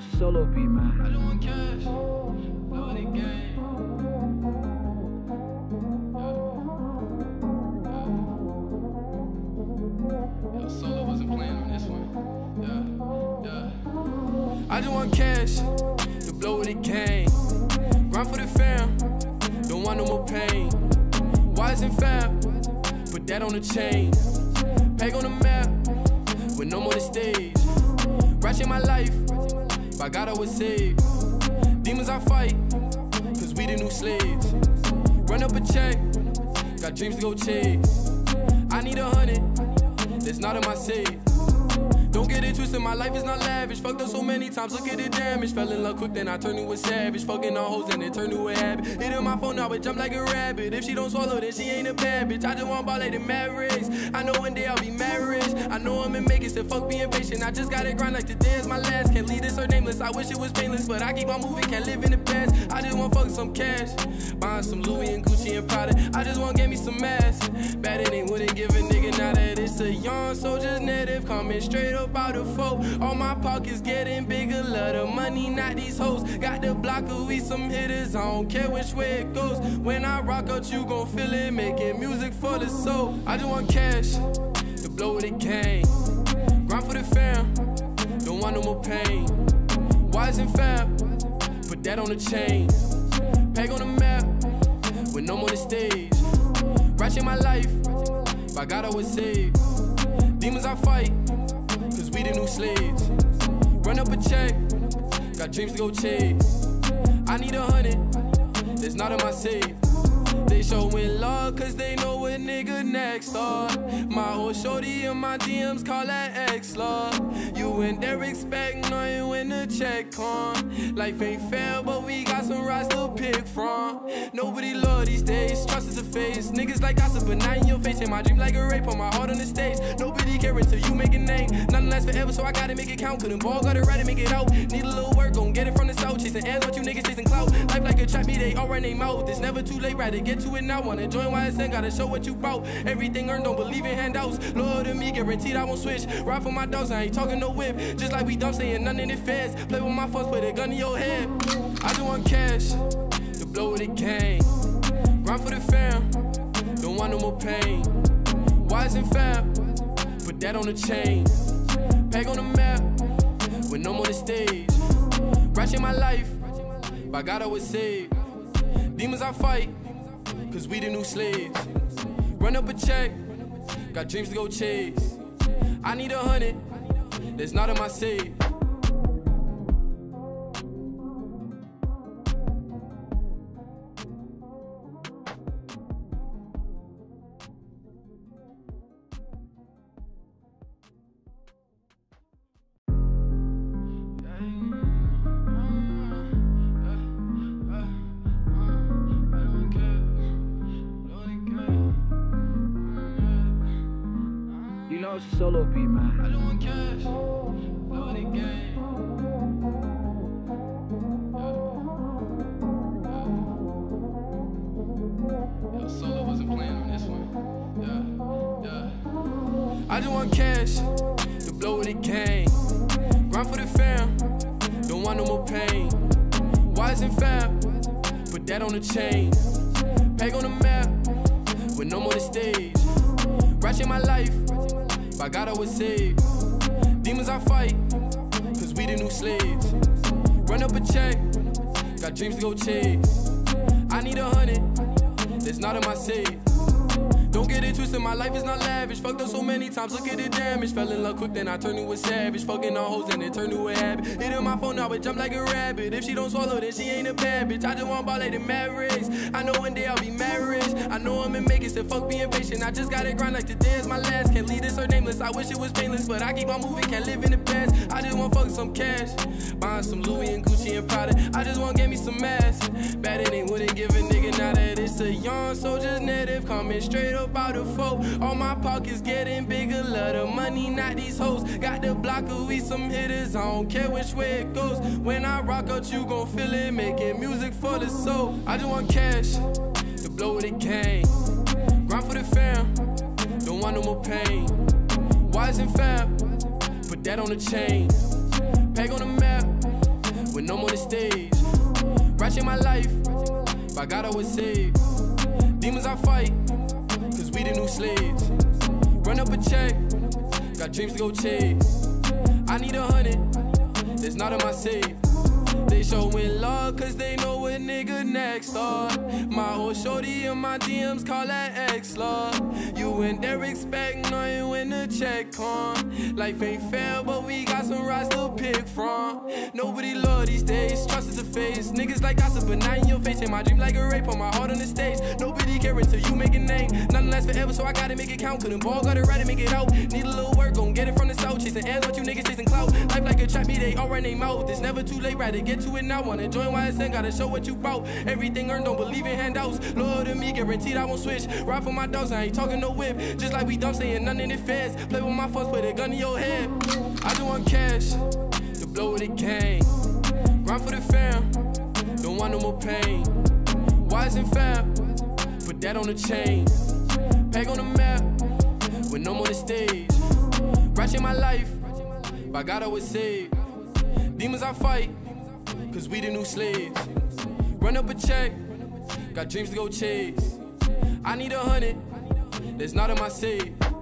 it's a solo beat, man. I don't want cash, blow the game. Yo, Solo wasn't playing on this one. I just want cash to blow the game. Grind for the fam, don't want no more pain. Wise and fam, put that on the chain. Peg on the map, with no more the stage. Ratchet my life, by God I was saved. Demons I fight, cause we the new slaves. Run up a check, got dreams to go chase. I need 100, that's not in my safe. Don't get it twisted, my life is not lavish. Fucked up so many times, look at the damage. Fell in love quick, then I turned to a savage. Fucking on hoes and it turned to a habit. Hitting my phone now, it jump like a rabbit. If she don't swallow, then she ain't a bad bitch. I just want ball like the Mavericks. I know one day I'll be married. I know I'm in make it, so fuck being patient. I just gotta grind like today is my last. Can't leave this or nameless, I wish it was painless. But I keep on moving, can't live in the past. I just want fuck some cash, buying some Louis and Gucci and Prada. I just want get me some ass. Bad it ain't wouldn't give a nigga now that it's a young soldier's native. Coming straight up out of foe. All my pockets getting bigger, love the money, not these hoes. Got the block of we some hitters, I don't care which way it goes. When I rock out, you gon' feel it, making music for the soul. I just want cash to blow the game. Grind for the fam, don't want no more pain. Wise and fam, put that on the chain. Peg on the map, with no more the stage. Ratchet my life, by God I was saved. Demons I fight, cause we the new slaves. Run up a check, got dreams to go chase. I need 100, that's not in my safe. They showin' love cause they know what nigga next are. My old shorty and my DMs call that ex-love. You and Derek expect knowing when the check come. Life ain't fair but we got some rides to pick from. Nobody love these days, trust is a phase. Niggas like gossip but not in your face. And my dream like a rape on my heart on the stage. Nobody care until you make a name. Nothing lasts forever so I gotta make it count. Couldn't ball, gotta ride and make it out. Need a little work, gon' get it from the south. Chasing ass, what you niggas chasing clout. Life like a trap, me they all run they mouth. It's never too late, rather get to it now. Wanna join YSN, gotta show what you bout. Everything earned, don't believe in handouts. Loyal to me, guaranteed I won't switch. Ride for my dogs, I ain't talking no whip. Just like we dumb, saying nothing in the feds. Play with my funds, put a gun in your head. I just want cash to blow the game. Grind for the fam, don't want no more pain. Wise and fam, put that on the chain. Peg on the map, with no more the stage. Ratchet my life, by God I was saved. Demons I fight, cause we the new slaves. Run up a check, got dreams to go chase. I need 100, that's not in my safe. You know it's a solo beat, man. I don't want cash, blow the game. Yo, Solo wasn't playing on this one. I just want cash to blow the game. Grind for the fam, don't want no more pain. Wise and fam, put that on the chain. Peg on the map, with no more the stage. Ratchet my life, by God I was saved. Demons I fight, cause we the new slaves. Run up a check, got dreams to go chase. I need 100, that's not in my safe. Don't get it twisted, my life is not lavish. Fucked up so many times, look at the damage. Fell in love quick, then I turned to a savage. Fucking on hoes and it turned to a habit. Hitting my phone now, it jump like a rabbit. If she don't swallow, then she ain't a bad bitch. I just want ball like the Mavericks. I know one day I'll be married. I know I'm in make it, so fuck being patient. I just gotta grind like today is my last. Can't leave this or nameless, I wish it was painless. But I keep on moving, can't live in the past. I just want fuck some cash, buying some Louis and Gucci and Prada. I just want get me some ass. Bad it ain't wouldn't give a nigga now that it's a young soldier's native. Coming straight up out of foe. All my pockets getting bigger, love the money, not these hoes. Got the block of we some hitters, I don't care which way it goes. When I rock out, you gon' feel it, making music for the soul. I just want cash to blow the game. Grind for the fam, don't want no more pain. Wise and fam, put that on the chain. Peg on the map, when I'm on the stage. Ratchet my life, by God I was saved. Demons I fight, cause we the new slaves. Run up a check, got dreams to go chase. I need 100, that's not in my safe. They showin' love cause they know what nigga next are. My old shorty in my DMs call that ex-love. You and Derek expect nothing when the check come. Life ain't fair but we got some rides to pick from. Nobody love these days, trust is a phase. Niggas like gossip but not in your face. And my dream like a rape on my heart on the stage. Nobody care until you make a name. Nothing lasts forever so I gotta make it count. Couldn't ball, gotta ride it, make it out. Need a little work, gon' get it from the south. Chasing ends, what you niggas chasing clout. Life like a trap, me they all run they mouth. It's never too late, rather get to it now. Wanna join YSN, gotta show what you bout. Everything earned, don't believe in handouts. Loyal to me, guaranteed I won't switch. Ride for my dogs, I ain't talking no whip. Just like we dumb, saying nothing in the feds. Play with my funds, put a gun in your head. I just want cash, to blow with a gang. Grind for the fam, don't want no more pain. Wise and fam, put that on the chain. Peg on the map, when I'm on the stage. Ratchet my life, by God I was saved. Demons I fight, cause we the new slaves. Run up a check, got dreams to go chase. I need 100, that's not in my safe.